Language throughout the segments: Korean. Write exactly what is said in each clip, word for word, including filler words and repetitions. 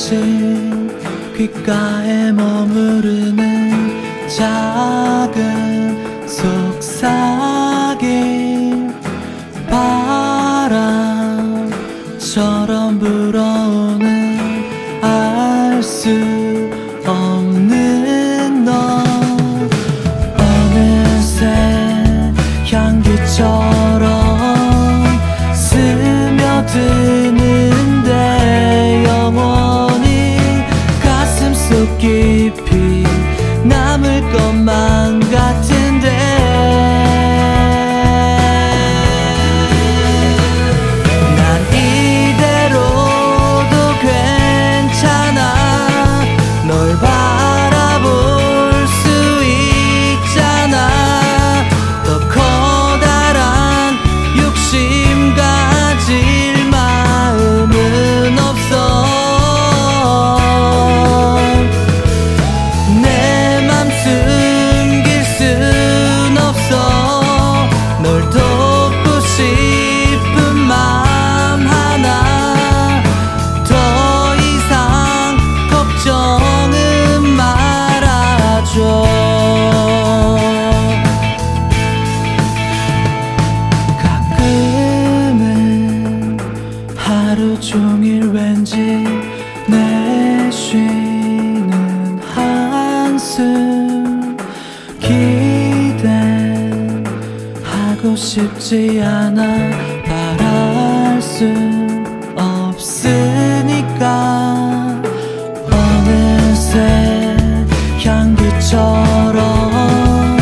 살며시 귓가에 머무르는 작은 속삭임, 바람처럼 불어오는 알 수 없는 너. 어느새 향기처럼 스며드는데 영원히 가슴속 깊이 남을 것만 같은데, 난 이대로도 괜찮아. 널 바라볼 수 있잖아. 더 커다란 욕심 가질 마음은 없어. 내 맘 숨길 순 없어. 널 돕고 싶은 맘 하나. 더 이상 걱정은 말아줘. 가끔은 하루 종일 왠지 내쉬는 한숨 기대하고 싶지 않아. 바랄 수 없으니까. 어느새 향기처럼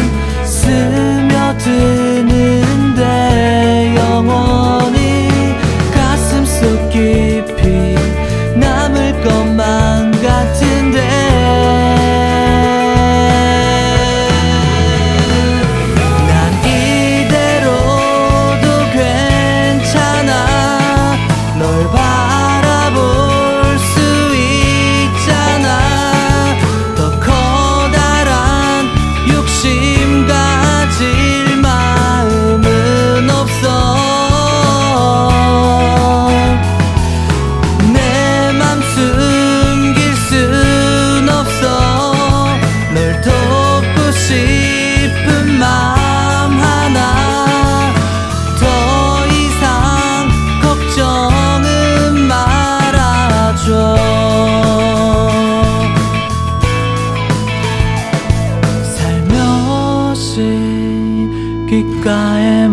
스며드는데 영원히 가슴속 깊이 남을 것만 같은데, 난 이대로도 괜찮아. 널 바라볼 수 있잖아. 더 커다란 욕심 가질 마음은 없어. 내 맘 숨길 순 없어. 널 돕고 싶은 맘 하나. 더 이상 걱정은 말아줘. 살며시 귓가에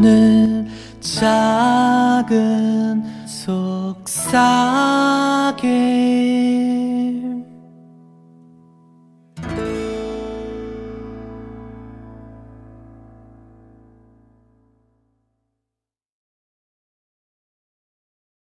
머무르는 작은 속삭임,